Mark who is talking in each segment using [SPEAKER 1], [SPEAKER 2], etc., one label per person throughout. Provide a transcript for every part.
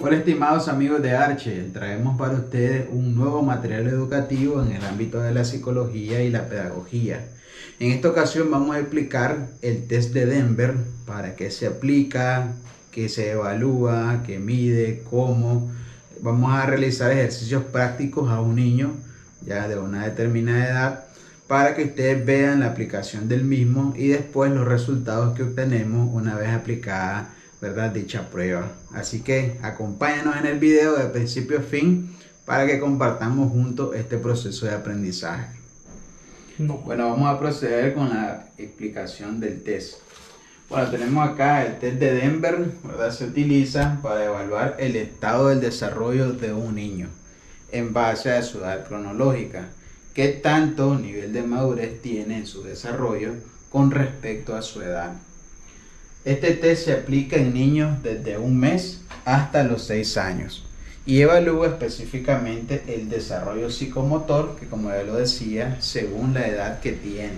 [SPEAKER 1] Hola estimados amigos de Arche, traemos para ustedes un nuevo material educativo en el ámbito de la psicología y la pedagogía. En esta ocasión vamos a explicar el test de Denver, para qué se aplica, qué se evalúa, qué mide, cómo. Vamos a realizar ejercicios prácticos a un niño ya de una determinada edad para que ustedes vean la aplicación del mismo y después los resultados que obtenemos una vez aplicada, ¿verdad?, dicha prueba. Así que acompáñanos en el video de principio a fin para que compartamos juntos este proceso de aprendizaje. Bueno, vamos a proceder con la explicación del test. Bueno, tenemos acá el test de Denver, ¿verdad? Se utiliza para evaluar el estado del desarrollo de un niño en base a su edad cronológica. ¿Qué tanto nivel de madurez tiene en su desarrollo con respecto a su edad? Este test se aplica en niños desde un mes hasta los 6 años y evalúa específicamente el desarrollo psicomotor, que como ya lo decía, según la edad que tiene.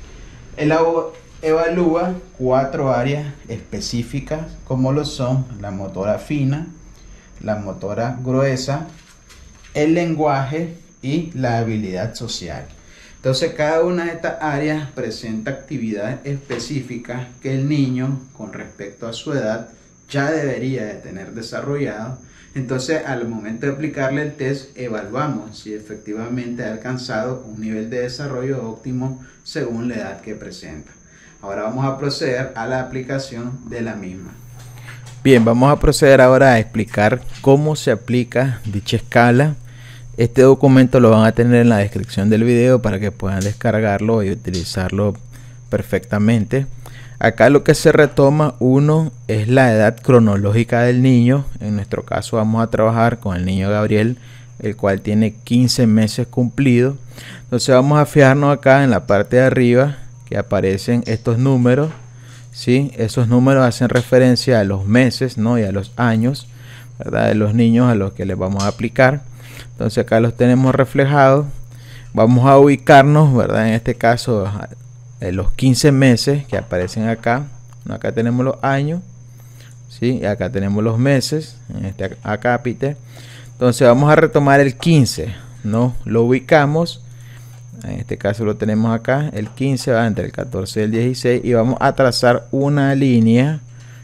[SPEAKER 1] Evalúa 4 áreas específicas como lo son la motora fina, la motora gruesa, el lenguaje y la habilidad social. Entonces cada una de estas áreas presenta actividades específicas que el niño con respecto a su edad ya debería de tener desarrollado. Entonces al momento de aplicarle el test evaluamos si efectivamente ha alcanzado un nivel de desarrollo óptimo según la edad que presenta. Ahora vamos a proceder a la aplicación de la misma.
[SPEAKER 2] Bien, vamos a proceder ahora a explicar cómo se aplica dicha escala. Este documento lo van a tener en la descripción del video para que puedan descargarlo y utilizarlo perfectamente. Acá lo que se retoma, uno, es la edad cronológica del niño. En nuestro caso vamos a trabajar con el niño Gabriel, el cual tiene 15 meses cumplidos. Entonces vamos a fijarnos acá en la parte de arriba que aparecen estos números, ¿sí? Esos números hacen referencia a los meses, ¿no?, y a los años, ¿verdad?, de los niños a los que les vamos a aplicar. Entonces acá los tenemos reflejados. Vamos a ubicarnos, ¿verdad?, en este caso en los 15 meses que aparecen acá. Acá tenemos los años, ¿sí?, y acá tenemos los meses en este acápite. Entonces vamos a retomar el 15, ¿no? Lo ubicamos. En este caso lo tenemos acá, el 15 va entre el 14 y el 16 y vamos a trazar una línea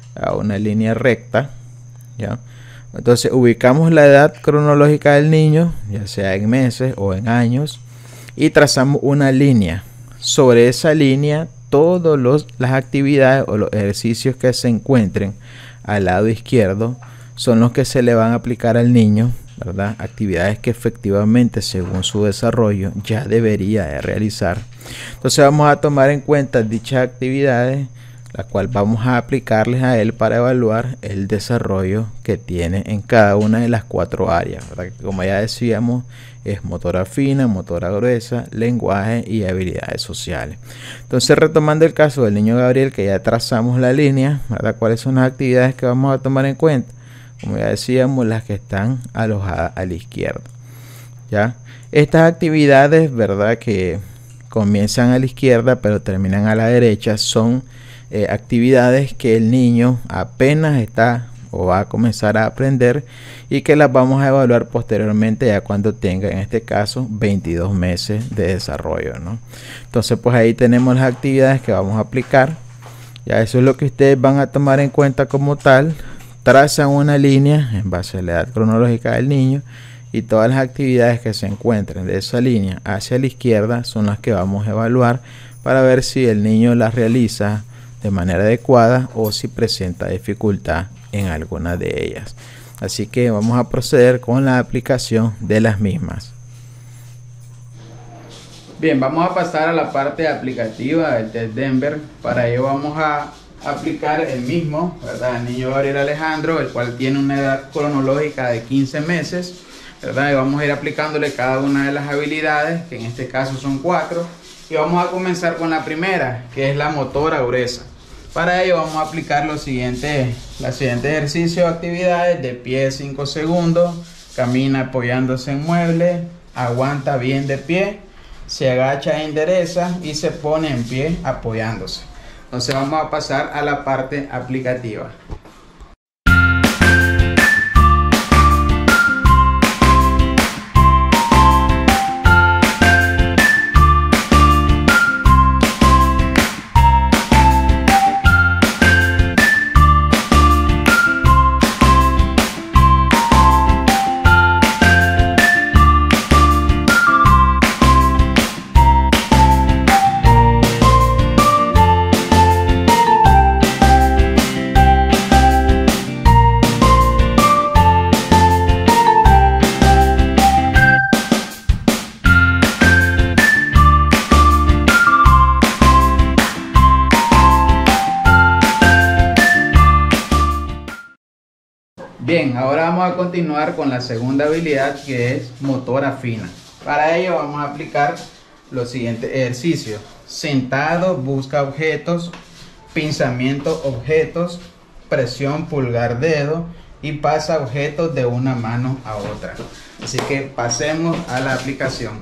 [SPEAKER 2] recta, ¿ya? Entonces ubicamos la edad cronológica del niño, ya sea en meses o en años, y trazamos una línea. Sobre esa línea todas las actividades o los ejercicios que se encuentren al lado izquierdo son los que se le van a aplicar al niño, ¿verdad? Actividades que efectivamente según su desarrollo ya debería de realizar. Entonces vamos a tomar en cuenta dichas actividades, la cual vamos a aplicarles a él para evaluar el desarrollo que tiene en cada una de las 4 áreas, ¿verdad? Que como ya decíamos, es motora fina, motora gruesa, lenguaje y habilidades sociales. Entonces, retomando el caso del niño Gabriel, que ya trazamos la línea, ¿verdad?, ¿cuáles son las actividades que vamos a tomar en cuenta? Como ya decíamos, las que están alojadas a la izquierda, ¿ya? Estas actividades, ¿verdad?, que comienzan a la izquierda pero terminan a la derecha, son actividades que el niño apenas está o va a comenzar a aprender y que las vamos a evaluar posteriormente ya cuando tenga, en este caso, 22 meses de desarrollo, ¿no? Entonces pues ahí tenemos las actividades que vamos a aplicar. Ya eso es lo que ustedes van a tomar en cuenta como tal. Trazan una línea en base a la edad cronológica del niño y todas las actividades que se encuentren de esa línea hacia la izquierda son las que vamos a evaluar para ver si el niño las realiza de manera adecuada o si presenta dificultad en alguna de ellas. Así que vamos a proceder con la aplicación de las mismas.
[SPEAKER 1] Bien, vamos a pasar a la parte aplicativa del test Denver. Para ello vamos a aplicar el mismo, ¿verdad?, al niño Gabriel Alejandro, el cual tiene una edad cronológica de 15 meses, ¿verdad? Y vamos a ir aplicándole cada una de las habilidades, que en este caso son 4, y vamos a comenzar con la primera, que es la motora gruesa. Para ello vamos a aplicar los siguientes ejercicios o actividades: de pie 5 segundos, camina apoyándose en mueble, aguanta bien de pie, se agacha e endereza y se pone en pie apoyándose. Entonces vamos a pasar a la parte aplicativa. Bien, ahora vamos a continuar con la segunda habilidad, que es motora fina. Para ello vamos a aplicar los siguientes ejercicios: sentado, busca objetos; pinzamiento, objetos; presión, pulgar, dedo; y pasa objetos de una mano a otra. Así que pasemos a la aplicación.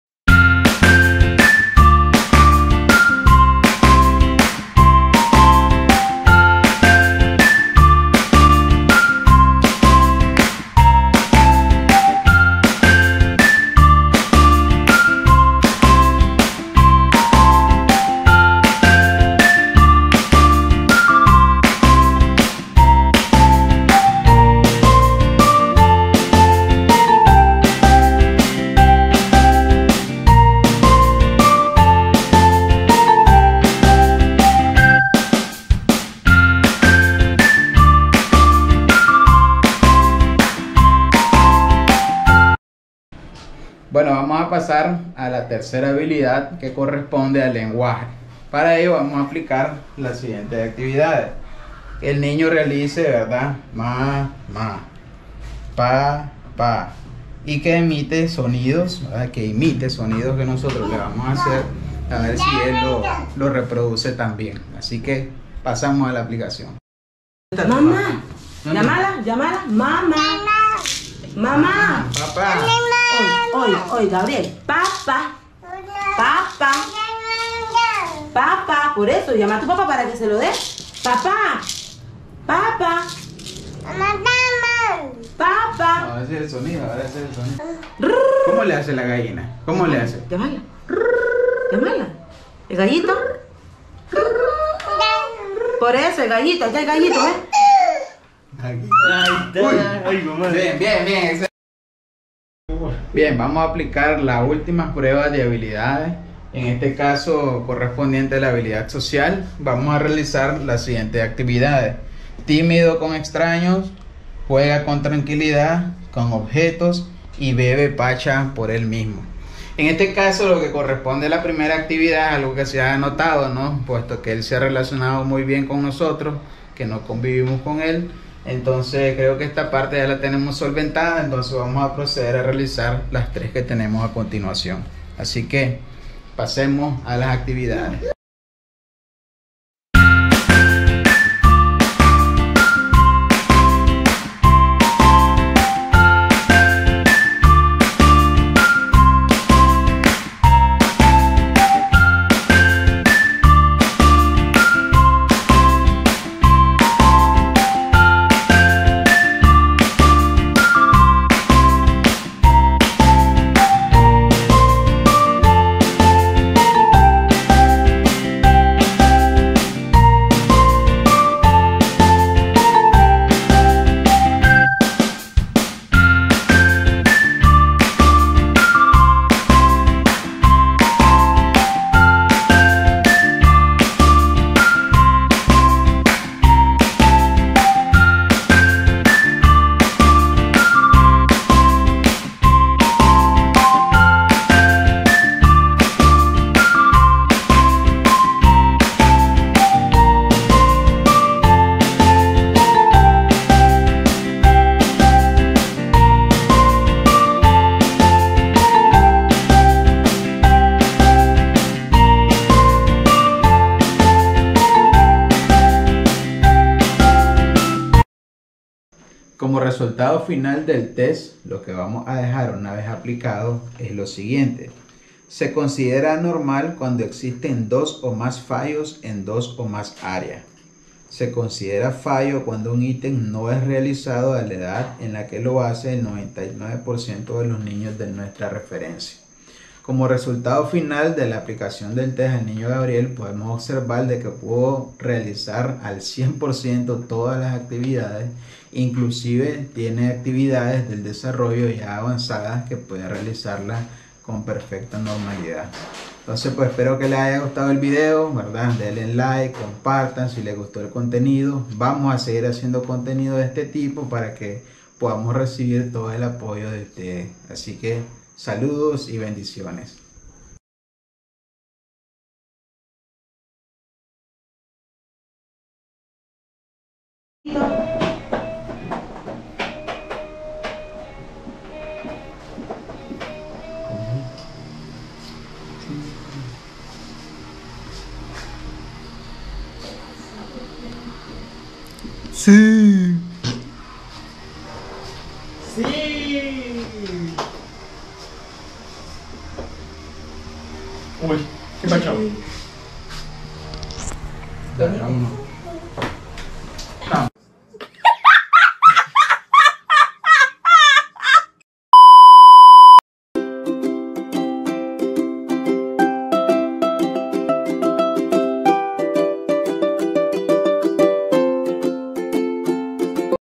[SPEAKER 1] Bueno, vamos a pasar a la tercera habilidad, que corresponde al lenguaje. Para ello vamos a aplicar las siguientes actividades. Que el niño realice, ¿verdad? Ma, pa, y que emite sonidos, ¿verdad? Que imite sonidos que nosotros le vamos a hacer, a ver si él lo reproduce también. Así que pasamos a la aplicación.
[SPEAKER 3] Mamá, llámala, mamá, mamá,
[SPEAKER 1] Papá.
[SPEAKER 3] Hoy, Gabriel, papá, por eso, llama a tu papá para que se lo dé. Papá.
[SPEAKER 1] Ahora hacer el sonido, ¿Cómo le hace la gallina? ¿Cómo le hace?
[SPEAKER 3] Llámala. El gallito. Por eso, el gallito, aquí el gallito, ¿eh?
[SPEAKER 1] Bien. Bien, vamos a aplicar las últimas pruebas de habilidades. En este caso, correspondiente a la habilidad social, vamos a realizar las siguientes actividades: tímido con extraños; juega con tranquilidad con objetos; y bebe pacha por él mismo. En este caso, lo que corresponde a la primera actividad es algo que se ha notado, ¿no? Puesto que él se ha relacionado muy bien con nosotros, que no convivimos con él. Entonces creo que esta parte ya la tenemos solventada. Entonces vamos a proceder a realizar las tres que tenemos a continuación. Así que pasemos a las actividades. Como resultado final del test, lo que vamos a dejar una vez aplicado es lo siguiente: se considera normal cuando existen dos o más fallos en dos o más áreas. Se considera fallo cuando un ítem no es realizado a la edad en la que lo hace el 99% de los niños de nuestra referencia. Como resultado final de la aplicación del test al niño Gabriel, podemos observar de que pudo realizar al 100% todas las actividades. Inclusive tiene actividades del desarrollo ya avanzadas que puede realizarlas con perfecta normalidad. Entonces pues espero que les haya gustado el video, ¿verdad? Denle like, compartan si les gustó el contenido. Vamos a seguir haciendo contenido de este tipo para que podamos recibir todo el apoyo de ustedes. Así que saludos y bendiciones.
[SPEAKER 2] Sí.
[SPEAKER 4] Sí. Uy, ¿qué pasó?
[SPEAKER 1] Dale, vámonos.